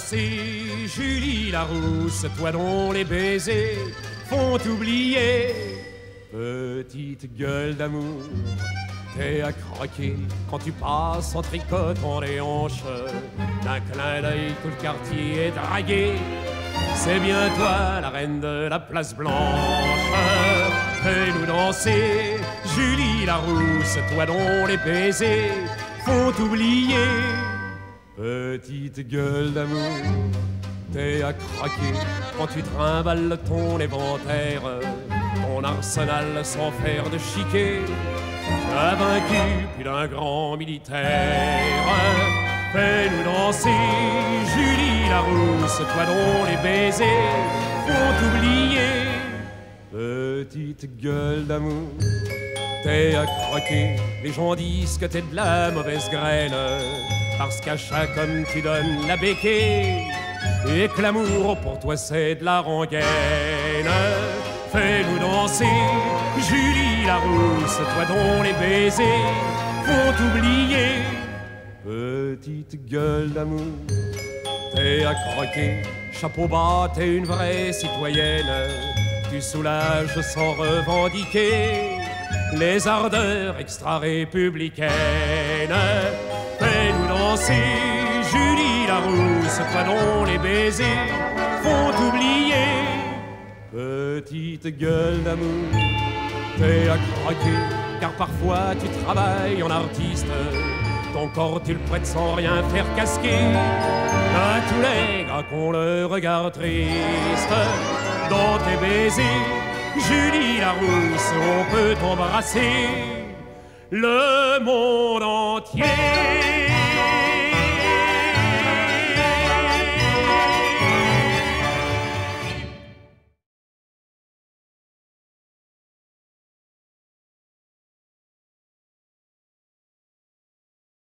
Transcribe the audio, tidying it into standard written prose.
danser, Julie Larousse, toi dont les baisers font oublier. Petite gueule d'amour, t'es à croquer quand tu passes en tricotant les hanches. D'un clin d'œil, tout le quartier est dragué. C'est bien toi, la reine de la place Blanche. Fais-nous danser, Julie Larousse, toi dont les baisers font oublier. Petite gueule d'amour, t'es à craquer quand tu trimbales ton éventaire, ton arsenal sans faire de chiquet. T'as vaincu plus d'un grand militaire. Fais-nous danser, Julie Larousse, toi dont les baisers font oublier. Petite gueule d'amour, t'es à croquer. Les gens disent que t'es de la mauvaise graine, parce qu'à chaque homme tu donnes la béquille, et que l'amour pour toi c'est de la rengaine. Fais-nous danser, Julie Larousse, toi dont les baisers font oublier. Petite gueule d'amour, t'es à croquer. Chapeau bas, t'es une vraie citoyenne. Tu soulages sans revendiquer les ardeurs extra-républicaines. Fais-nous danser, Julie Larousse, toi dont les baisers font oublier. Petite gueule d'amour, t'es à craquer, car parfois tu travailles en artiste. Ton corps tu le prêtes sans rien faire casquer à tous les gars qu'on le regarde triste. Dans tes baisers, Julie Larousse, on peut t'embrasser le monde entier.